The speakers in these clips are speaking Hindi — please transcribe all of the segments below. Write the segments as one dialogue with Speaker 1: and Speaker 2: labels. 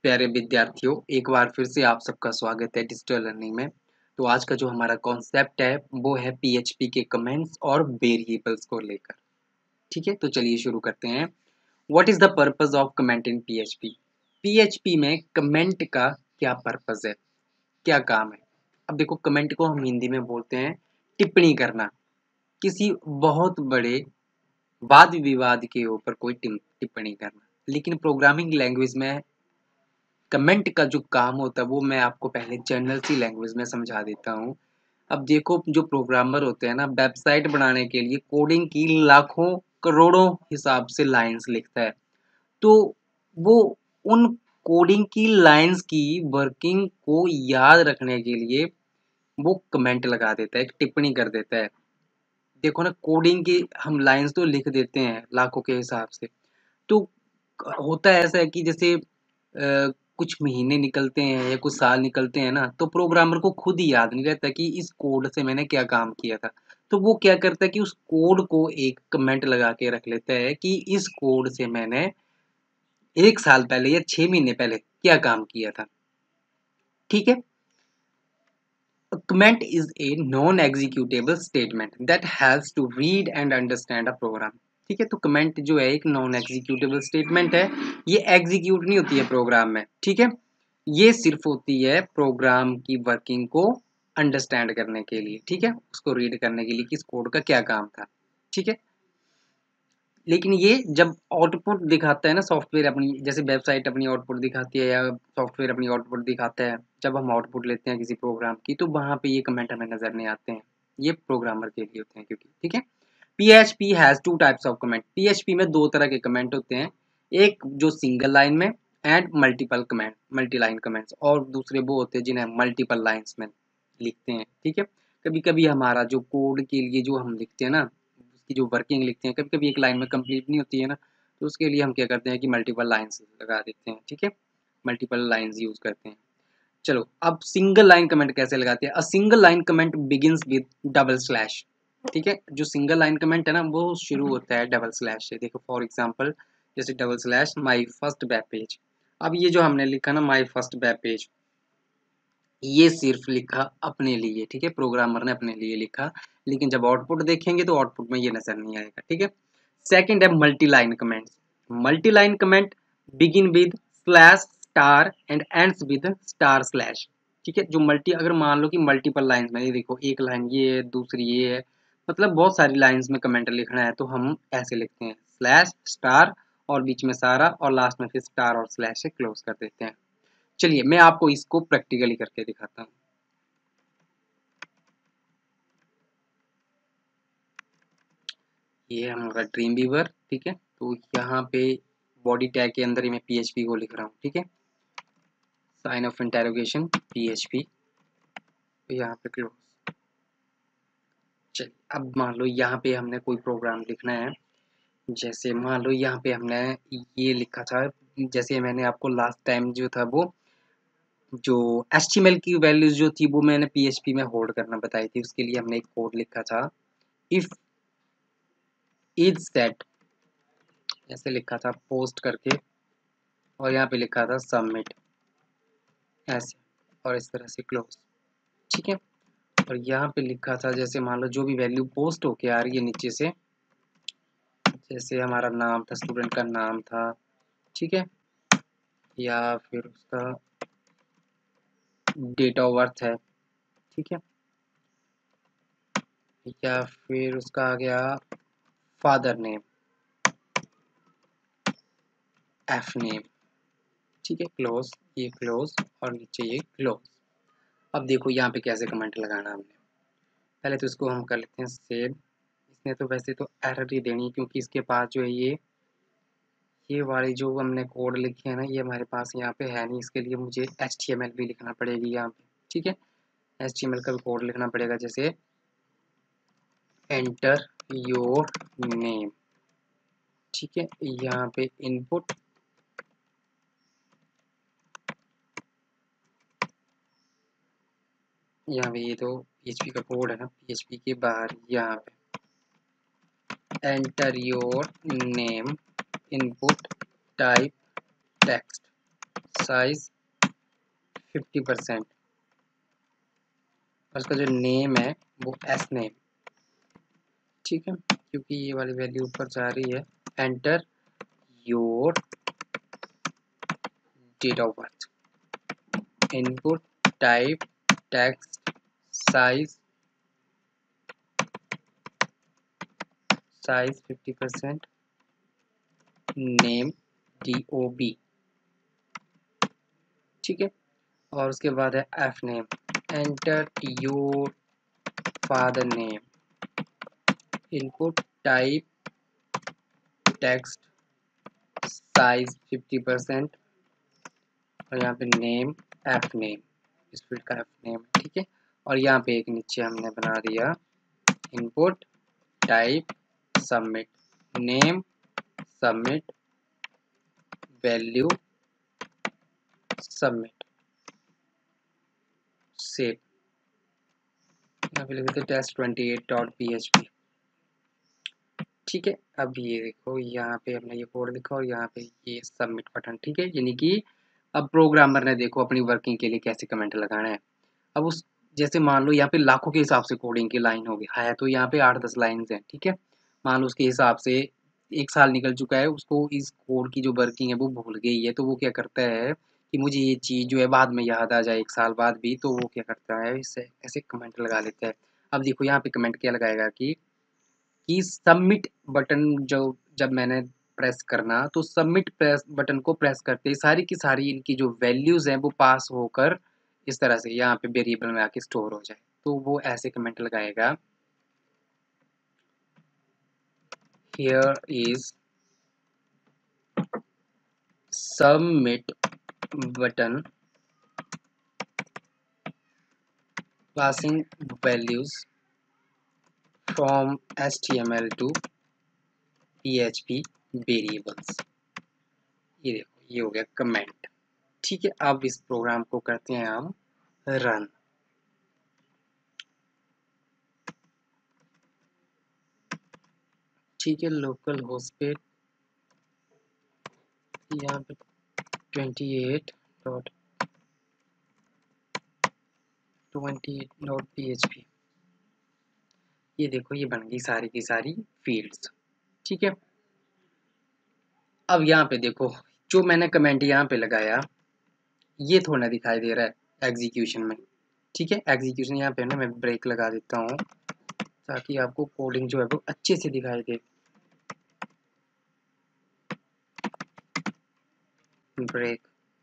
Speaker 1: प्यारे विद्यार्थियों, एक बार फिर से आप सबका स्वागत है डिजिटल लर्निंग में। तो आज का जो हमारा कॉन्सेप्ट है वो है पीएचपी के कमेंट्स और वेरिएबल्स को लेकर। ठीक है, तो चलिए शुरू करते हैं। What is the purpose of comment in PHP? PHP में कमेंट का क्या पर्पस है, क्या काम है? अब देखो, कमेंट को हम हिंदी में बोलते हैं टिप्पणी करना, किसी बहुत बड़े वाद विवाद के ऊपर कोई टिप्पणी करना। लेकिन प्रोग्रामिंग लैंग्वेज में कमेंट का जो काम होता है वो मैं आपको पहले जनरल सी लैंग्वेज में समझा देता हूँ। अब देखो, जो प्रोग्रामर होते हैं ना, वेबसाइट बनाने के लिए कोडिंग की लाखों करोड़ों हिसाब से लाइंस लिखता है। तो वो उन कोडिंग की लाइंस की वर्किंग को याद रखने के लिए वो कमेंट लगा देता है, एक टिप्पणी कर देता है। देखो ना, कोडिंग की हम लाइंस तो लिख देते हैं लाखों के हिसाब से। तो होता है ऐसा है कि जैसे कुछ महीने निकलते हैं या कुछ साल निकलते हैं ना, तो प्रोग्रामर को खुद ही याद नहीं रहता कि इस कोड से मैंने क्या काम किया था। तो वो क्या करता है कि उस कोड को एक कमेंट लगा के रख लेता है कि इस कोड से मैंने 1 साल पहले या 6 महीने पहले क्या काम किया था। ठीक है। A comment is a non-executable statement that has to read and understand a program. ठीक है, तो कमेंट जो है एक नॉन एग्जीक्यूटेबल स्टेटमेंट है। ये एग्जीक्यूट नहीं होती है प्रोग्राम में। ठीक है, ये सिर्फ होती है प्रोग्राम की वर्किंग को अंडरस्टैंड करने के लिए। ठीक है, उसको रीड करने के लिए कि इस कोड का क्या काम था। ठीक है, लेकिन ये जब आउटपुट दिखाता है ना, सॉफ्टवेयर अपनी जैसे वेबसाइट अपनी आउटपुट दिखाती है या सॉफ्टवेयर अपनी आउटपुट दिखाता है, जब हम आउटपुट लेते हैं किसी प्रोग्राम की, तो वहां पे ये कमेंट हमें नजर नहीं आते हैं। ये प्रोग्रामर के लिए होते हैं क्योंकि ठीक है। PHP has two types of comment. PHP में दो तरह के कमेंट होते हैं, एक जो सिंगल लाइन में and multiple comment, multi line comments, और दूसरे वो होते हैं जिन्हें मल्टीपल लाइन्स में लिखते हैं। ठीक है, कभी कभी हमारा जो कोड के लिए जो हम लिखते हैं ना, उसकी जो वर्किंग लिखते हैं, कभी कभी एक लाइन में कंप्लीट नहीं होती है ना, तो उसके लिए हम क्या करते हैं कि मल्टीपल लाइन्स लगा देते हैं। ठीक है, मल्टीपल लाइन्स यूज करते हैं। चलो, अब सिंगल लाइन कमेंट कैसे लगाते हैं? A single line comment begins with double slash. ठीक है, जो सिंगल लाइन कमेंट है ना, वो शुरू होता है डबल स्लैश से। देखो फॉर एग्जांपल, जैसे double slash my first web page. अब ये जो हमने लिखा ना माय फर्स्ट वेब पेज, ये सिर्फ लिखा अपने लिए। ठीक है, प्रोग्रामर ने अपने लिए लिखा, लेकिन जब आउटपुट देखेंगे तो आउटपुट में ये नजर नहीं आएगा। ठीक है। सेकंड है multi line comment. Multi line comment begin with slash star and ends with star slash. ठीक है, जो मल्टी, अगर मान लो कि मल्टीपल लाइंस में, ये देखो एक लाइन ये है, दूसरी ये है, मतलब बहुत सारी लाइंस में कमेंट लिखना है, तो हम ऐसे लिखते हैं स्लैश स्टार और बीच में सारा और लास्ट में फिर स्टार और स्लैश से क्लोज कर देते हैं। चलिए मैं आपको इसको प्रैक्टिकली करके दिखाता हूँ। ये हमारा ड्रीम वीवर। ठीक है, तो यहाँ पे बॉडी टैग के अंदर ही मैं पीएचपी को लिख रहा हूँ। ठीक है, साइन ऑफ इंटेरोगेशन पीएचपी, यहाँ पे क्लोज। चलिए, अब मान लो यहाँ पे हमने कोई प्रोग्राम लिखना है। जैसे मान लो यहाँ पे हमने ये लिखा था, जैसे मैंने आपको लास्ट टाइम जो था वो जो एचटीएमएल की वैल्यूज जो थी वो मैंने पीएचपी में होल्ड करना बताई थी। उसके लिए हमने एक कोड लिखा था, इफ इज सेट, ऐसे लिखा था पोस्ट करके, और यहाँ पे लिखा था सबमिट ऐसे, और इस तरह से क्लोज। ठीक है, और यहाँ पे लिखा था जैसे मान लो जो भी वैल्यू पोस्ट होके आ रही है नीचे से, जैसे हमारा नाम था, स्टूडेंट का नाम था। ठीक है, या फिर उसका डेट ऑफ बर्थ है। ठीक है, या फिर उसका आ गया फादर नेम, एफ नेम। ठीक है, क्लोज, ये क्लोज और नीचे ये क्लोज। अब देखो यहाँ पे कैसे कमेंट लगाना हमने। पहले तो इसको हम कर लेते हैं सेव। इसने तो वैसे तो एरर ही देनी है क्योंकि इसके पास जो है ये वाली जो हमने कोड लिखी है ना, ये हमारे पास यहाँ पे है नहीं। इसके लिए मुझे एचटीएमएल भी लिखना पड़ेगी यहाँ पे। ठीक है, एचटीएमएल का भी कोड लिखना पड़ेगा, जैसे एंटर योर नेम। ठीक है, यहाँ पे इनपुट, यहाँ पे ये तो पीएचपी का कोड है ना, पीएचपी के बाहर यहाँ पे enter your name, input type text. Size 50%, और उसका जो नेम है वो एस नेम, ठीक है, क्योंकि ये वाली वैल्यू ऊपर जा रही है। Enter your date of birth, input type text, size 50%, name DOB, ठीक है, और उसके बाद है F name, enter your father name, input type text, size 50%, और यहाँ पे नेम एफ नेम, इस फील्ड का एफ नेम, ठीक है, और यहाँ पे एक नीचे हमने बना दिया input type submit, name submit, value submit, save, यहाँ पे लिख देते test28.php, ठीक है। अब ये देखो यहाँ पे हमने ये कोड लिखा और यहाँ पे ये सबमिट बटन, ठीक है, यानी कि अब प्रोग्रामर ने देखो अपनी वर्किंग के लिए कैसे कमेंट लगाना है। अब उस जैसे मान लो यहाँ पे लाखों के हिसाब से कोडिंग की लाइन होगी, है तो यहाँ पे 8-10 लाइन्स हैं, ठीक है, मान लो उसके हिसाब से 1 साल निकल चुका है, उसको इस कोड की जो वर्किंग है वो भूल गई है, तो वो क्या करता है कि मुझे ये चीज़ जो है बाद में याद आ जाए 1 साल बाद भी, तो वो क्या करता है इससे ऐसे कमेंट लगा लेता है। अब देखो यहाँ पे कमेंट क्या लगाएगा कि सबमिट बटन जो जब मैंने प्रेस करना, तो सबमिट प्रेस बटन को प्रेस करते ही सारी की सारी इनकी जो वैल्यूज़ हैं वो पास होकर इस तरह से यहाँ पे वेरिएबल में आके स्टोर हो जाए, तो वो ऐसे कमेंट लगाएगा, here is submit button passing values from HTML to PHP variables. ये देखो ये हो गया कमेंट, ठीक है। अब इस प्रोग्राम को करते हैं हम रन, ठीक है, लोकल होस्ट पे यहाँ पे 28.php, ये देखो ये बन गई सारी की सारी फील्ड्स, ठीक है। अब यहाँ पे देखो जो मैंने कमेंट यहाँ पे लगाया ये थोड़ा दिखाई दे रहा है एग्जीक्यूशन में, ठीक है, एग्जीक्यूशन यहाँ पे ना मैं ब्रेक लगा देता हूँ ताकि आपको कोडिंग जो है वो अच्छे से दिखाई दे। ब्रेक,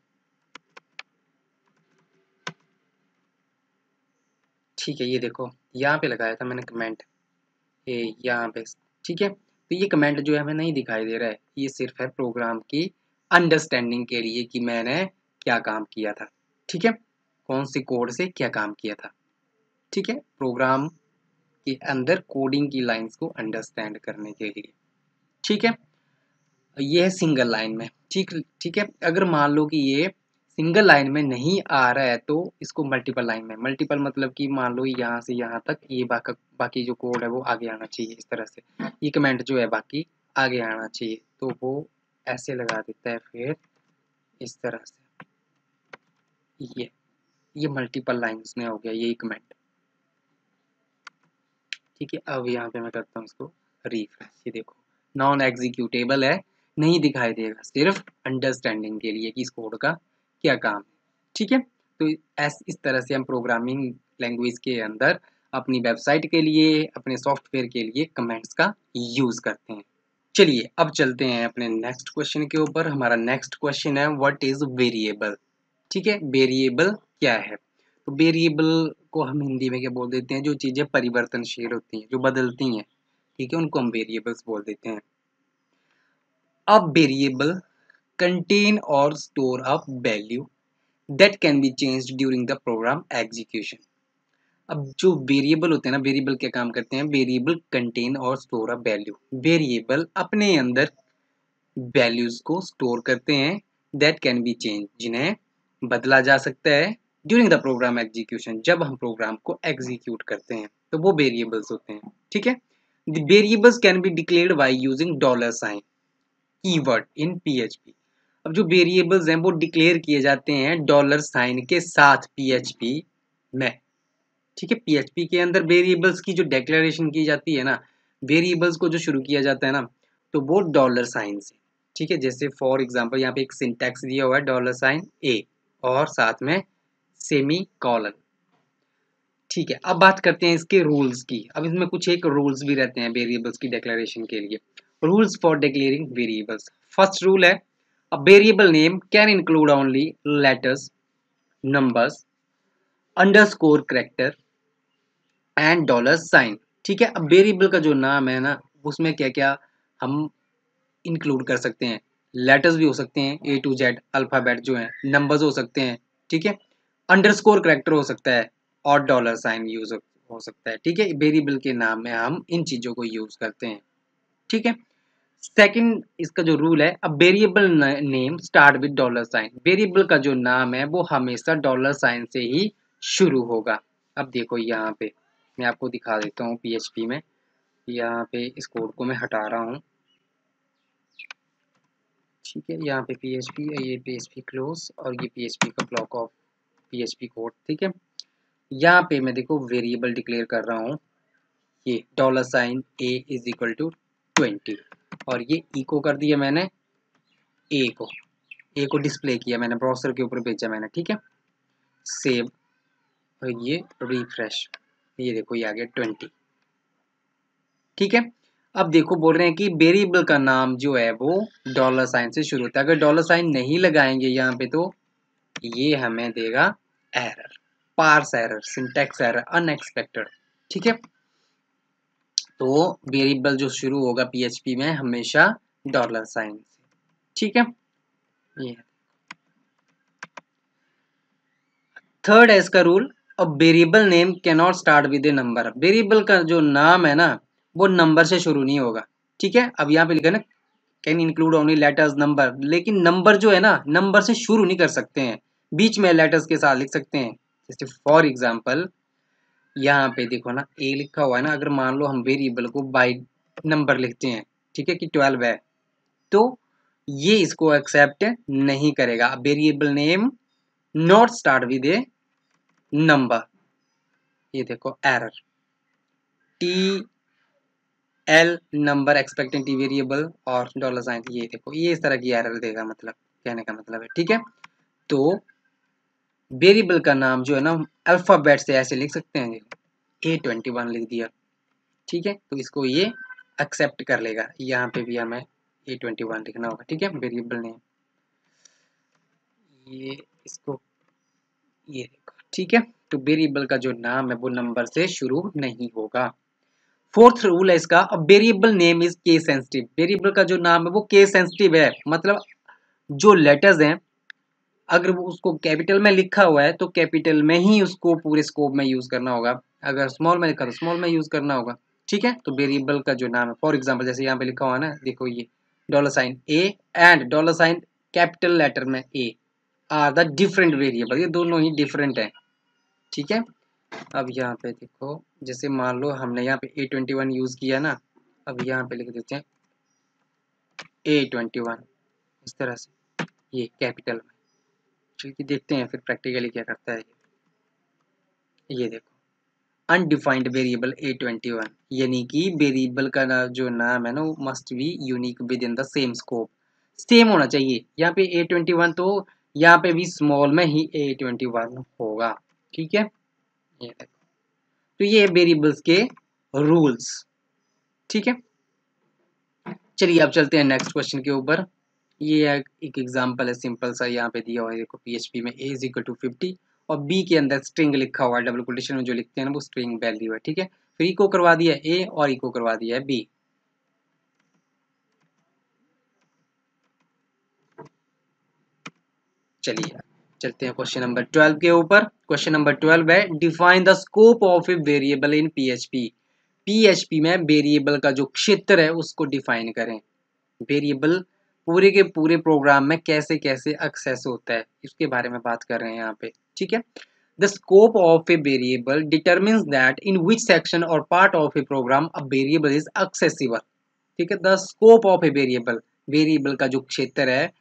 Speaker 1: ठीक है, ये देखो यहाँ पे लगाया था मैंने कमेंट ये यहाँ पे, ठीक है, तो ये कमेंट जो है हमें नहीं दिखाई दे रहा है, ये सिर्फ है प्रोग्राम की अंडरस्टैंडिंग के लिए कि मैंने क्या काम किया था, ठीक है, कौन सी कोड से क्या काम किया था, ठीक है, प्रोग्राम के अंदर कोडिंग की लाइंस को अंडरस्टैंड करने के लिए, ठीक है। ये है सिंगल लाइन में, ठीक ठीक है। अगर मान लो कि ये सिंगल लाइन में नहीं आ रहा है तो इसको मल्टीपल लाइन में, मल्टीपल मतलब कि मान लो यहाँ से यहाँ तक ये बाकी जो कोड है वो आगे आना चाहिए, इस तरह से ये कमेंट जो है बाकी आगे आना चाहिए, तो वो ऐसे लगा देता है फिर इस तरह से, ये मल्टीपल लाइन्स में हो गया ये कमेंट, ठीक है। अब यहाँ पे मैं करता हूँ इसको रिफ्रेश, ये देखो नॉन एग्जीक्यूटेबल है, नहीं दिखाई देगा, सिर्फ अंडरस्टैंडिंग के लिए कि इस कोड का क्या काम है, ठीक है। तो इस तरह से हम प्रोग्रामिंग लैंग्वेज के अंदर अपनी वेबसाइट के लिए, अपने सॉफ्टवेयर के लिए कमेंट्स का यूज करते हैं। चलिए अब चलते हैं अपने नेक्स्ट क्वेश्चन के ऊपर। हमारा नेक्स्ट क्वेश्चन है व्हाट इज वेरिएबल, ठीक है, वेरिएबल क्या है। तो वेरिएबल को हम हिंदी में क्या बोल देते हैं, जो चीजें परिवर्तनशील होती हैं, जो बदलती हैं, ठीक है, उनको हम वेरिएबल्स बोल देते हैं। अब वेरिएबल कंटेन और store a value that can be changed during the program execution. अब जो वेरिएबल होते हैं ना, वेरिएबल क्या काम करते हैं, वेरिएबल कंटेन और स्टोर अ वैल्यू, वेरिएबल अपने अंदर वैल्यूज को स्टोर करते हैं दैट कैन बी चेंज, जिन्हें बदला जा सकता है ड्यूरिंग द प्रोग्राम एग्जीक्यूशन, जब हम प्रोग्राम को एग्जीक्यूट करते हैं तो वो वेरिएबल्स होते हैं, ठीक है। The variables can be declared by using dollar sign keyword in PHP। अब जो वेरिएबल्स हैं वो डिक्लेयर किए जाते हैं डॉलर साइन के साथ पीएचपी में। ठीक है, पीएचपी के अंदर वेरिएबल्स की जो डिक्लेरेशन की जाती है ना, वेरिएबल्स को जो शुरू किया जाता है ना, तो वो डॉलर साइन से। ठीक है, जैसे फॉर एग्जांपल यहाँ पे एक सिंटैक्स दिया हुआ है डॉलर साइन ए और साथ में सेमी कॉलन। ठीक है, अब बात करते हैं इसके रूल्स की। अब इसमें कुछ एक रूल्स भी रहते हैं वेरिएबल्स की डिक्लेरेशन के लिए। Rules for declaring variables. First rule है, a variable name can include only letters, numbers, underscore character and dollar sign. ठीक है, अब वेरिएबल का जो नाम है ना, उसमें क्या क्या हम इंक्लूड कर सकते हैं। लेटर्स भी हो सकते हैं ए टू जेड अल्फाबेट जो है, नंबर्स हो सकते हैं, ठीक है, अंडरस्कोर कैरेक्टर हो सकता है और डॉलर साइन यूज हो सकता है। ठीक है, वेरिएबल के नाम में हम इन चीजों को यूज करते हैं। ठीक है, सेकंड इसका जो रूल है, अब variable name start with dollar sign. Variable का जो नाम है वो हमेशा डॉलर साइन से ही शुरू होगा। अब देखो यहाँ पे मैं आपको दिखा देता हूँ पीएचपी में, यहाँ पे इस कोड को मैं हटा रहा हूँ। ठीक है, यहाँ पे पीएचपी है, ये पीएचपी क्लोज और ये पीएचपी का ब्लॉक ऑफ पीएचपी कोड। ठीक है, यहाँ पे मैं देखो वेरिएबल डिक्लेयर कर रहा हूँ, ये dollar sign A is equal to 20 और ये इको कर दिया मैंने ए को डिस्प्ले किया मैंने, ब्राउज़र के ऊपर भेजा मैंने। ठीक है, सेव और ये रिफ्रेश, ये देखो ये आ गया 20। ठीक है, अब देखो बोल रहे हैं कि वेरिएबल का नाम जो है वो डॉलर साइन से शुरू होता है। अगर डॉलर साइन नहीं लगाएंगे यहाँ पे तो ये हमें देगा error, parse error, syntax error, unexpected. ठीक है, तो वेरिएबल जो शुरू होगा पीएचपी में हमेशा डॉलर साइन से। ठीक है, ये थर्ड है इसका रूल, अब variable name can not start with a number. Variable का जो नाम है ना वो नंबर से शुरू नहीं होगा। ठीक है, अब यहाँ पे लिखा है ना can include only letters number, लेकिन नंबर जो है ना नंबर से शुरू नहीं कर सकते हैं, बीच में लेटर्स के साथ लिख सकते हैं। जैसे फॉर एग्जांपल यहाँ पे देखो ना ए लिखा हुआ है ना, अगर मान लो हम वेरिएबल को बाय नंबर लिखते हैं, ठीक है, कि 12 है, तो ये इसको एक्सेप्ट नहीं करेगा। Variable name not start with a number, ये देखो error, T L number expectant T variable और डॉलर साइन, ये देखो ये इस तरह की एरर देगा, मतलब कहने का मतलब है। ठीक है, तो वेरिएबल का नाम जो है ना अल्फाबेट से ऐसे लिख सकते हैं, A21 लिख दिया। ठीक है, तो इसको ये एक्सेप्ट कर लेगा। यहाँ पे भी हमें A21 लिखना होगा। ठीक है, वेरिएबल नेम ये इसको ये देखो। ठीक है, तो वेरिएबल का जो नाम है वो नंबर से शुरू नहीं होगा। फोर्थ रूल है इसका, variable name is case sensitive. Variable का जो नाम है वो केस सेंसिटिव है, मतलब जो लेटर्स हैं अगर वो उसको कैपिटल में लिखा हुआ है तो कैपिटल में ही उसको पूरे स्कोप में यूज करना होगा, अगर स्मॉल में लिखा तो स्मॉल में यूज करना होगा। ठीक है, तो वेरिएबल का जो नाम है, फॉर एग्जांपल जैसे यहाँ पे लिखा हुआ है ना, देखो ये dollar sign A and dollar sign capital letter में A are the different variable, ये दोनों ही डिफरेंट है। ठीक है, अब यहाँ पे देखो जैसे मान लो हमने यहाँ पे A21 यूज किया ना, अब यहाँ पे लिख देते हैं A21 इस तरह से, ये कैपिटल में। चलिए देखते हैं फिर प्रैक्टिकली क्या करता है। ये देखो अनडिफाइंड वेरिएबल A21, यानी कि वेरिएबल का जो नाम है ना वो must be unique within the same scope, same होना चाहिए। यहाँ पे A21 तो यहाँ पे भी स्मॉल में ही A21 होगा। ठीक है, ये देखो, तो ये वेरिएबल्स के रूल्स। ठीक है, चलिए अब चलते हैं नेक्स्ट क्वेश्चन के ऊपर। ये एक एग्जांपल है सिंपल सा, यहाँ पे दिया हुआ है देखो पीएचपी में a इज इक्वल टू 50 और b के अंदर स्ट्रिंग लिखा हुआ है, डबल कोटेशन में जो लिखते हैं ना वो स्ट्रिंग वैल्यू है। ठीक है, फिर इको करवा दिया a और इको करवा दिया है b। चलिए चलते हैं क्वेश्चन नंबर 12 के ऊपर। क्वेश्चन नंबर 12 है, define the scope of a variable in PHP. PHP में वेरिएबल का जो क्षेत्र है उसको डिफाइन करें। वेरिएबल पूरे के पूरे प्रोग्राम में कैसे कैसे एक्सेस होता है इसके बारे में बात कर रहे हैं यहाँ पे। ठीक है, the scope of a variable determines that in which section or part of a program a variable is accessible. ठीक है, the scope of a variable, variable का जो क्षेत्र है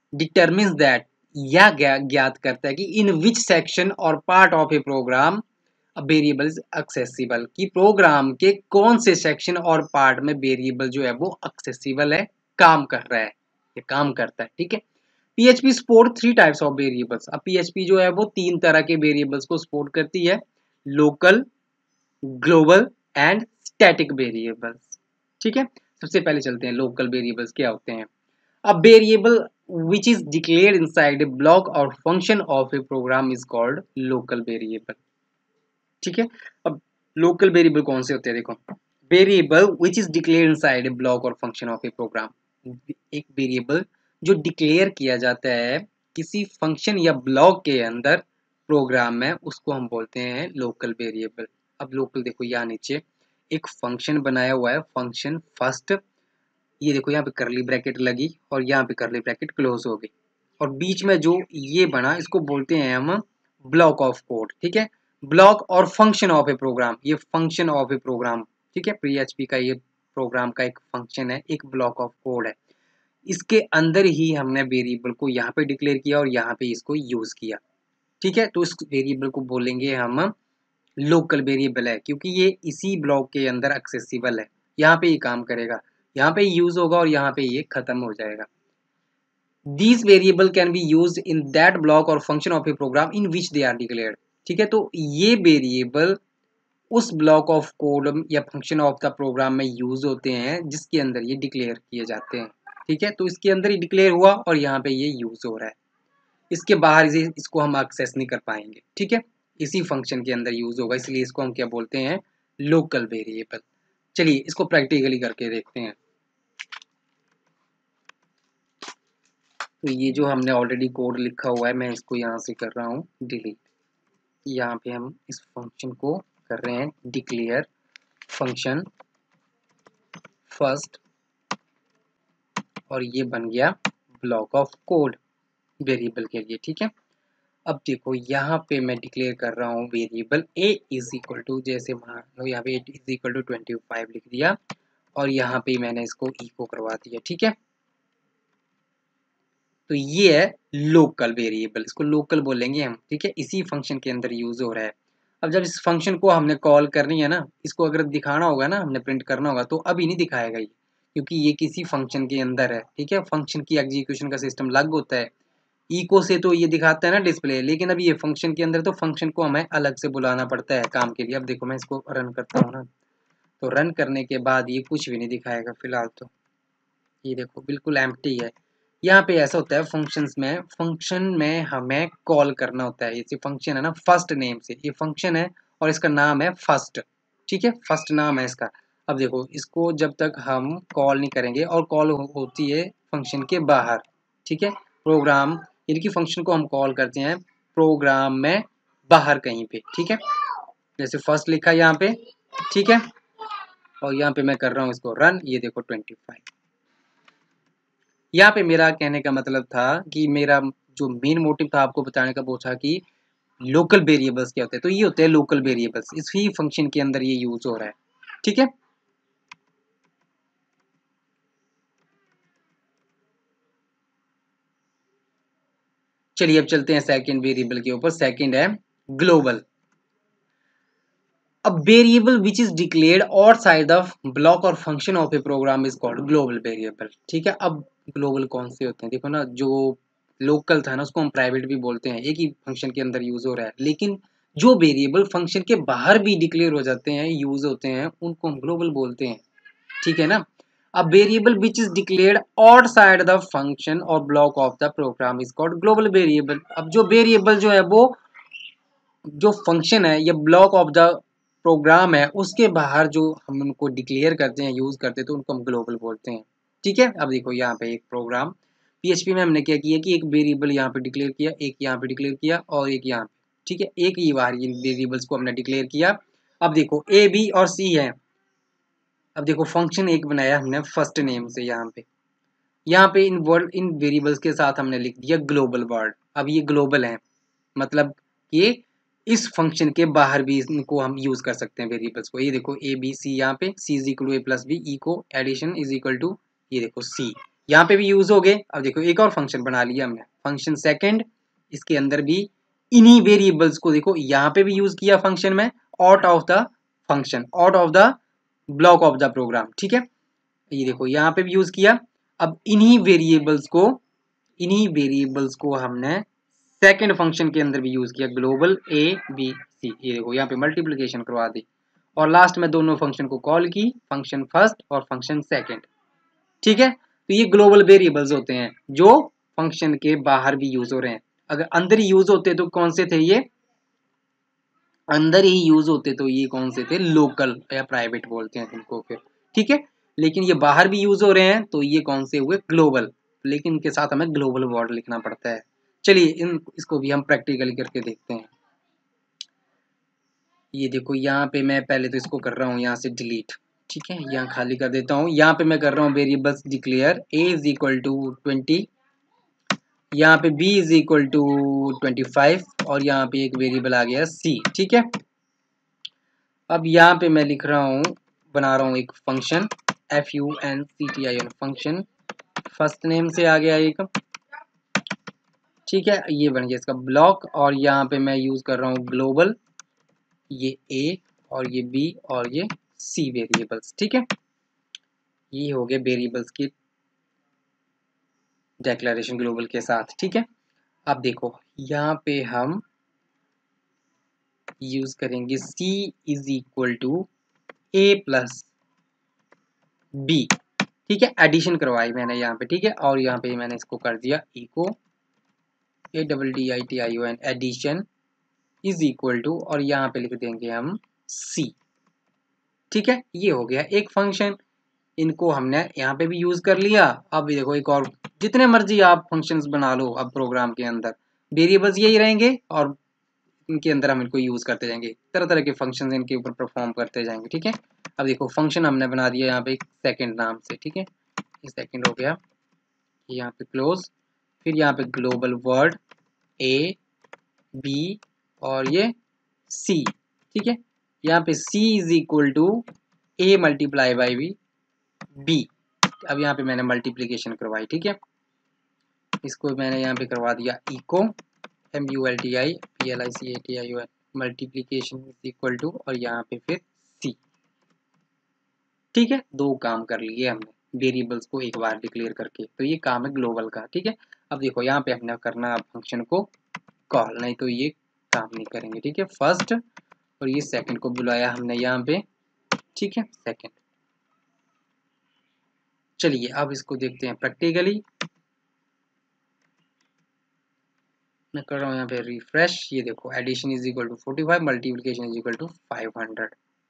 Speaker 1: डिटर्मिन्स दैट, यह ज्ञात करता है कि in which section or part of a program variable is accessible, कि प्रोग्राम के कौन से सेक्शन और पार्ट में वेरिएबल जो है वो एक्सेसिबल है, काम कर रहा है, ये काम करता है। ठीक है, PHP support 3 types of variables. अब PHP जो है वो 3 तरह के वेरिएबल्स को सपोर्ट करती है, local, global and static variables. ठीक है, सबसे पहले चलते हैं लोकल वेरिएबल्स क्या होते हैं। अब variable which is declared inside a block or function of a program is called local variable। ठीक है, अब लोकल वेरिएबल कौन से होते हैं, देखो, variable which is declared inside a block or function of a program, एक वेरिएबल जो डिक्लेयर किया जाता है किसी फंक्शन या ब्लॉक के अंदर प्रोग्राम में, उसको हम बोलते हैं लोकल वेरिएबल। अब लोकल देखो यहाँ नीचे एक फंक्शन बनाया हुआ है, फंक्शन फर्स्ट, ये देखो यहाँ पे करली ब्रैकेट लगी और यहाँ पे करली ब्रैकेट क्लोज हो गई, और बीच में जो ये बना इसको बोलते हैं हम ब्लॉक ऑफ कोड। ठीक है, block or function of a program, ये फंक्शन ऑफ ए प्रोग्राम। ठीक है, PHP का ये प्रोग्राम का एक फंक्शन है, एक ब्लॉक ऑफ कोड है, इसके अंदर ही हमने वेरिएबल को यहाँ पे डिक्लेयर किया और यहाँ पे इसको यूज किया। ठीक है, तो इस वेरिएबल को बोलेंगे हम लोकल वेरिएबल है, क्योंकि ये इसी ब्लॉक के अंदर एक्सेसिबल है, यहाँ पे ये काम करेगा, यहाँ पे यूज होगा और यहाँ पे ये खत्म हो जाएगा। These variable can be used in that block or function of a program in which they are declared। ठीक है, तो ये वेरिएबल उस ब्लॉक ऑफ कोड या फंक्शन ऑफ द प्रोग्राम में यूज होते हैं जिसके अंदर ये डिक्लेयर किए जाते हैं। ठीक है, तो इसके अंदर ही डिक्लेयर हुआ और यहाँ पे ये यूज हो रहा है, इसके बाहर इसको हम एक्सेस नहीं कर पाएंगे। ठीक है, इसी फंक्शन के अंदर यूज होगा, इसलिए इसको हम क्या बोलते हैं, लोकल वेरिएबल। चलिए इसको प्रैक्टिकली करके देखते हैं। तो ये जो हमने ऑलरेडी कोड लिखा हुआ है, मैं इसको यहाँ से कर रहा हूँ डिलीट। यहाँ पे हम इस फंक्शन को कर रहे हैं डिक्लेयर फंक्शन फर्स्ट, और ये बन गया ब्लॉक ऑफ कोड वेरिएबल के लिए। ठीक है, अब देखो यहाँ पे मैं डिक्लेयर कर रहा हूँ variable a is equal to, जैसे मान लो यहाँ पे इज इक्वल टू 25 लिख दिया और यहाँ पे मैंने इसको इको करवा दिया। ठीक है, तो ये है लोकल वेरिएबल, इसको लोकल बोलेंगे हम। ठीक है, इसी फंक्शन के अंदर यूज हो रहा है। अब जब इस फंक्शन को हमने कॉल करनी है ना, इसको अगर दिखाना होगा ना, हमने प्रिंट करना होगा, तो अभी नहीं दिखाएगा ये, क्योंकि ये किसी फंक्शन के अंदर है। ठीक है, फंक्शन की एग्जीक्यूशन का सिस्टम अलग होता है, इको से तो ये दिखाता है ना डिस्प्ले, लेकिन अब ये फंक्शन के अंदर तो फंक्शन को हमें अलग से बुलाना पड़ता है काम के लिए। अब देखो मैं इसको रन करता हूँ ना, तो रन करने के बाद ये कुछ भी नहीं दिखाएगा फिलहाल, तो ये देखो बिल्कुल एम्प्टी है। यहाँ पे ऐसा होता है फंक्शंस में, फंक्शन में हमें कॉल करना होता है, ये फंक्शन है ना फर्स्ट नेम से, ये फंक्शन है और इसका नाम है फर्स्ट। ठीक है, फर्स्ट नाम है इसका। अब देखो इसको जब तक हम कॉल नहीं करेंगे, और कॉल होती है फंक्शन के बाहर। ठीक है, प्रोग्राम यानी कि फंक्शन को हम कॉल करते हैं प्रोग्राम में बाहर कहीं पे। ठीक है, जैसे फर्स्ट लिखा यहाँ पे। ठीक है, और यहाँ पे मैं कर रहा हूँ इसको रन, ये देखो 25। यहाँ पे मेरा कहने का मतलब था कि मेरा जो मेन मोटिव था आपको बताने का वो था कि लोकल वेरिएबल्स क्या होते हैं। तो ये होते हैं लोकल वेरिएबल्स, इसी फंक्शन के अंदर ये यूज हो रहा है। ठीक है, चलिए अब चलते हैं सेकंड वेरिएबल के ऊपर। सेकंड है ग्लोबल। अब variable which is declared outside the block or function of a program is called global variable. ठीक है, अब ग्लोबल कौन से होते हैं, देखो ना, जो लोकल था ना उसको हम प्राइवेट भी बोलते हैं, एक ही फंक्शन के अंदर यूज हो रहा है, लेकिन जो वेरिएबल फंक्शन के बाहर भी डिक्लेयर हो जाते हैं, यूज होते हैं, उनको हम ग्लोबल बोलते हैं। ठीक है ना, अब variable which is declared outside the function or block of the program is called global variable. अब जो वेरिएबल जो है वो जो फंक्शन है या ब्लॉक ऑफ द प्रोग्राम है उसके बाहर जो हम उनको डिक्लेयर करते हैं, यूज करते हैं, तो उनको हम ग्लोबल बोलते हैं। ठीक है, अब देखो यहाँ पे एक प्रोग्राम PHP में हमने क्या किया कि एक वेरिएबल यहाँ पे डिक्लेयर किया, एक यहाँ पे डिक्लेयर किया और एक यहाँ पे। ठीक है, एक ही बार इन वेरिएबल्स को हमने डिक्लेयर किया। अब देखो A B और C है। अब देखो फंक्शन एक बनाया हमने फर्स्ट नेम से, यहाँ पे इन वेरिएबल्स के साथ हमने लिख दिया ग्लोबल वर्ड। अब ये ग्लोबल है, मतलब ये इस फंक्शन के बाहर भी इनको हम यूज कर सकते हैं वेरिएबल्स को। ये देखो A B C, यहाँ पे C is equal to A plus B, E को एडिशन इज इक्वल टू ये देखो C, यहाँ पे भी यूज हो गए। अब देखो एक और फंक्शन बना लिया हमने, फंक्शन सेकंड, इसके अंदर भी इन्हीं वेरिएबल्स को देखो यहाँ पे भी यूज किया फंक्शन में, out of the function, out of the block of the program, ठीक है। ये देखो यहाँ पे भी यूज किया। अब इन्हीं वेरिएबल्स को हमने सेकंड फंक्शन के अंदर भी यूज किया, ग्लोबल ए बी सी। ये देखो यहाँ पे मल्टीप्लिकेशन करवा दी और लास्ट में दोनों फंक्शन को कॉल की, फंक्शन फर्स्ट और फंक्शन सेकंड, ठीक है। तो ये ग्लोबल वेरिएबल्स होते हैं जो फंक्शन के बाहर भी यूज हो रहे हैं। अगर अंदर ही यूज होते तो कौन से थे ये, अंदर ही यूज होते तो ये कौन से थे, लोकल या प्राइवेट बोलते हैं इनको फिर, ठीक है। लेकिन ये बाहर भी यूज हो रहे हैं तो ये कौन से हुए, ग्लोबल। लेकिन इनके साथ हमें ग्लोबल वर्ड लिखना पड़ता है। चलिए इसको भी हम प्रैक्टिकली करके देखते हैं। ये देखो यहाँ पे मैं पहले तो इसको कर रहा हूँ यहाँ से डिलीट, ठीक है, यहाँ खाली कर देता हूँ। यहाँ पे मैं कर रहा हूँ variables declare, a is equal to 20, यहाँ पे b इज इक्वल टू 25 और यहाँ पे एक वेरिएबल आ गया c, ठीक है। अब यहाँ पे मैं लिख रहा हूँ, बना रहा हूँ एक function function, function first name से आ गया एक, ठीक है। ये बन गया इसका ब्लॉक और यहाँ पे मैं यूज कर रहा हूँ ग्लोबल, ये a और ये b और ये c वेरिएबल्स, ठीक है। ये हो गए वेरिएबल्स की डेक्लेरेशन ग्लोबल के साथ, ठीक है। अब देखो यहाँ पे हम यूज करेंगे c is equal to a plus b, ठीक है। एडिशन करवाई मैंने यहाँ पे, ठीक है। और यहाँ पे मैंने इसको कर दिया echo ADDITION, addition is equal to, और यहाँ पे लिख देंगे हम c, ठीक है। ये हो गया एक फंक्शन, इनको हमने यहाँ पे भी यूज कर लिया। अब देखो एक और, जितने मर्जी आप फंक्शंस बना लो अब प्रोग्राम के अंदर, वेरिएबल्स यही रहेंगे और इनके अंदर हम इनको यूज करते जाएंगे, तरह तरह के फंक्शंस इनके ऊपर परफॉर्म करते जाएंगे, ठीक है। अब देखो फंक्शन हमने बना दिया यहाँ पे सेकंड नाम से, ठीक है, ये सेकंड हो गया, यहाँ पे क्लोज, फिर यहाँ पे ग्लोबल वर्ड ए बी और ये सी, ठीक है। यहाँ पे c is equal to a multiply by b। अब यहाँ पे मैंने मल्टीप्लीकेशन करवाई, ठीक है। इसको मैंने यहाँ पे करवा दिया echo MULTIPLICATION, multiplication is equal to, और यहाँ पे फिर c, ठीक है। दो काम कर लिए हमने वेरिएबल्स को एक बार डिक्लेयर करके, तो ये काम है ग्लोबल का, ठीक है। अब देखो यहाँ पे हमने करना फंक्शन को कॉल, नहीं तो ये काम नहीं करेंगे, ठीक है। फर्स्ट और ये सेकंड को बुलाया हमने यहाँ पे, ठीक है, सेकंड। चलिए अब इसको देखते हैं प्रैक्टिकली। मैं कर रहा हूँ यहाँ पे रिफ्रेश, ये देखो addition is equal to 45, multiplication is equal to 500,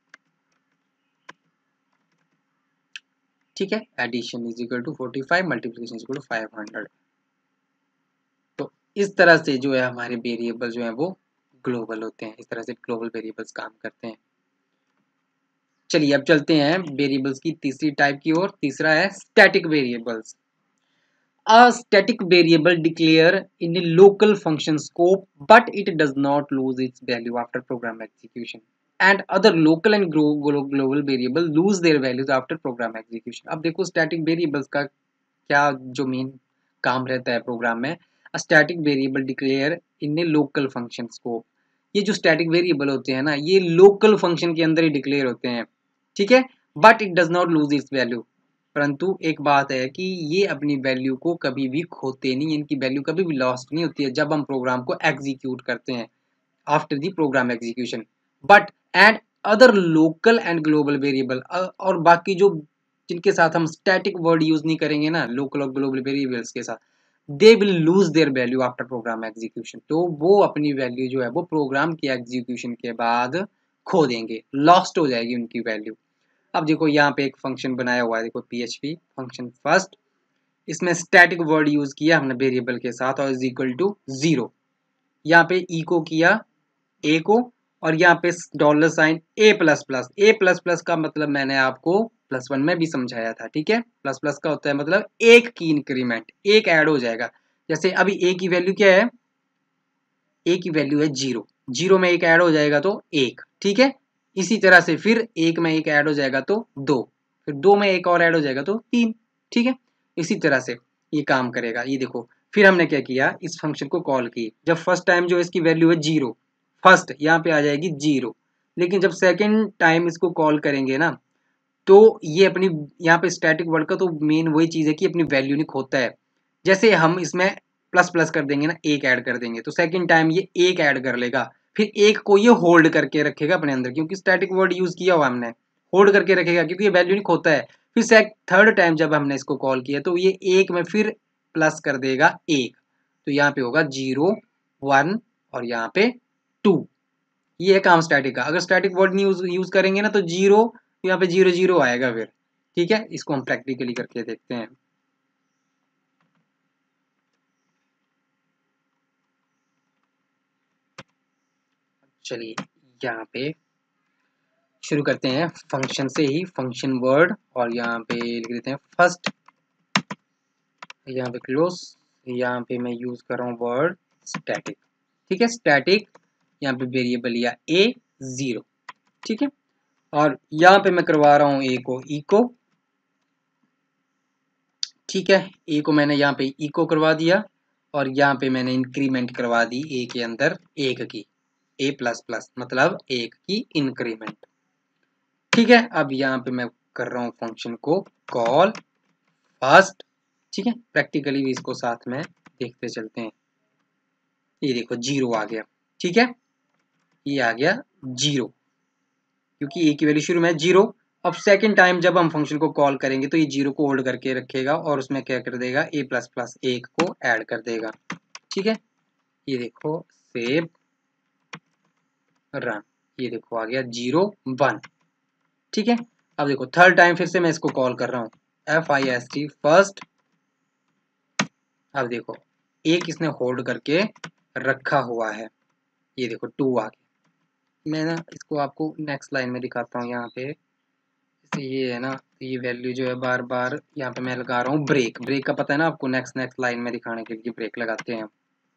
Speaker 1: ठीक है। Addition is equal to 45, multiplication is equal to 500। तो इस तरह से जो है हमारे वेरिएबल जो है वो ग्लोबल होते हैं, इस तरह से ग्लोबल वेरिएबल्स काम करते हैं। चलिए अब चलते हैं वेरिएबल्स की तीसरी टाइप की ओर, तीसरा है static variables. A static variable declare in a local function scope, but it does not lose its value after program execution. And other local and global variable lose their values after program execution. अब देखो static variables का क्या जो मेन काम रहता है प्रोग्राम में। A static variable declare in a local function scope. ये जो static variable होते हैं ना, ये local function के अंदर ही declare होते हैं, ठीक है। But it does not lose its value. परंतु एक बात है कि ये अपनी वैल्यू को कभी भी खोते नहीं, इनकी वैल्यू कभी भी लॉस्ट नहीं होती है जब हम प्रोग्राम को एग्जीक्यूट करते हैं, after the program execution. But and other local and global variable, और बाकी जो जिनके साथ हम स्टैटिक वर्ड यूज नहीं करेंगे ना, लोकल और ग्लोबल वेरिएबल्स के साथ, they will lose their value after program execution. तो वो अपनी वैल्यू जो है वो प्रोग्राम के एग्जीक्यूशन के बाद खो देंगे, लॉस्ट हो जाएगी उनकी वैल्यू। अब देखो यहाँ पे एक फंक्शन बनाया हुआ है, देखो PHP फंक्शन फर्स्ट, इसमें स्टैटिक वर्ड यूज किया हमने वेरिएबल के साथ और इज इक्वल टू 0। यहाँ पे इको किया ए को, और यहाँ पे dollar sign a plus plus. A plus plus का मतलब मैंने आपको +1 में भी समझाया था, ठीक है। प्लस प्लस का होता है मतलब एक की इंक्रीमेंट, एक ऐड हो जाएगा। जैसे अभी a की वैल्यू क्या है, a की वैल्यू है 0, 0 में एक ऐड हो जाएगा तो 1, ठीक है। इसी तरह से फिर 1 में एक ऐड हो जाएगा तो 2, फिर 2 में एक और ऐड हो जाएगा तो 3, ठीक है। इसी तरह से ये काम करेगा। ये देखो, फिर हमने क्या किया, इस फंक्शन को कॉल की। जब फर्स्ट टाइम जो इसकी वैल्यू है 0, फर्स्ट यहाँ पे आ जाएगी 0, लेकिन जब सेकेंड टाइम इसको कॉल करेंगे ना, तो ये अपनी यहाँ पे स्टैटिक वर्ड का तो मेन वही चीज़ है कि अपनी वैल्यू नहीं खोता है। जैसे हम इसमें प्लस प्लस कर देंगे ना, एक ऐड कर देंगे, तो सेकेंड टाइम ये एक ऐड कर लेगा, फिर एक को ये होल्ड करके रखेगा अपने अंदर, क्योंकि स्टैटिक वर्ड यूज किया हुआ हमने, होल्ड करके रखेगा क्योंकि ये वैल्यू नहीं खोता है। फिर थर्ड टाइम जब हमने इसको कॉल किया तो ये एक में फिर प्लस कर देगा एक, तो यहाँ पे होगा 0 1 और यहाँ पे 2। ये है काम स्टैटिक का। अगर स्टैटिक वर्ड नहीं यूज करेंगे ना तो 0, यहाँ पे 0 0 आएगा फिर। ठीक है, इसको हम प्रैक्टिकली करके देखते हैं। चलिए यहाँ पे शुरू करते हैं फंक्शन से ही, फंक्शन वर्ड, और यहाँ पे लिख देते हैं फर्स्ट, यहाँ पे क्लोज, यहाँ पे मैं यूज कर रहा हूँ वर्ड स्टैटिक। ठीक है, स्टैटिक, यहाँ पे वेरिएबल या a 0। ठीक है, और यहाँ पे मैं करवा रहा हूँ a को इको। ठीक है, a को मैंने यहाँ पे इको करवा दिया, और यहाँ पे मैंने इंक्रीमेंट करवा दी a के अंदर एक की, a प्लस प्लस मतलब एक की इंक्रीमेंट। ठीक है, अब यहाँ पे मैं कर रहा हूँ फंक्शन को कॉल फर्स्ट। ठीक है, प्रैक्टिकली भी इसको साथ में देखते चलते हैं। ये देखो 0 आ गया। ठीक है, ये आ गया 0 क्योंकि a की वैल्यू शुरू में 0। अब सेकेंड टाइम जब हम फंक्शन को कॉल करेंगे तो ये 0 को होल्ड करके रखेगा और उसमें क्या कर देगा, a प्लस प्लस एक को ऐड कर देगा। ठीक है, ये देखो सेव रन, ये देखो आ गया 0 1। ठीक है, अब देखो थर्ड टाइम फिर से मैं इसको कॉल कर रहा हूँ FIST फर्स्ट। अब देखो एक इसने होल्ड करके रखा हुआ है, ये देखो 2 आ गया। मैं ना इसको आपको नेक्स्ट लाइन में दिखाता हूँ। यहाँ पे ये है ना, ये वैल्यू जो है बार बार यहाँ पे मैं लगा रहा हूँ ब्रेक। ब्रेक का पता है ना आपको, नेक्स्ट लाइन में दिखाने के लिए ब्रेक लगाते हैं।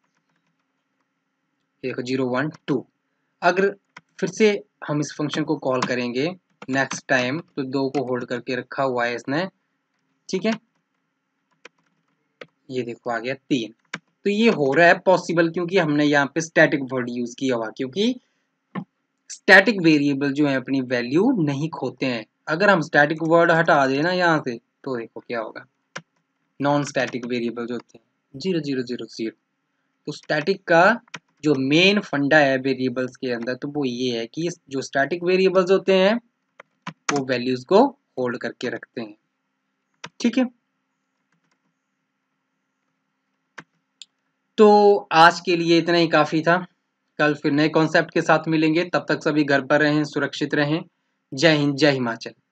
Speaker 1: देखो 0 1 2। अगर फिर से हम इस फंक्शन को कॉल करेंगे नेक्स्ट टाइम तो 2 को होल्ड करके रखा हुआ है इसने। ठीक है, ये देखो आ गया 3। तो ये हो रहा है पॉसिबल क्योंकि हमने यहाँ पे स्टैटिक वर्ड यूज किया हुआ, क्योंकि स्टैटिक वेरिएबल जो है अपनी वैल्यू नहीं खोते हैं। अगर हम स्टैटिक वर्ड हटा देना यहाँ से तो देखो क्या होगा, नॉन स्टैटिक वेरिएबल जो होते हैं 0 0 0 0। तो स्टैटिक का जो मेन फंडा है वेरिएबल्स के अंदर तो वो ये है कि जो स्टैटिक वेरिएबल्स होते हैं वो वैल्यूज को होल्ड करके रखते हैं। ठीक है, तो आज के लिए इतना ही काफी था। कल फिर नए कॉन्सेप्ट के साथ मिलेंगे, तब तक सभी घर पर रहें, सुरक्षित रहें। जय हिंद, जय हिमाचल।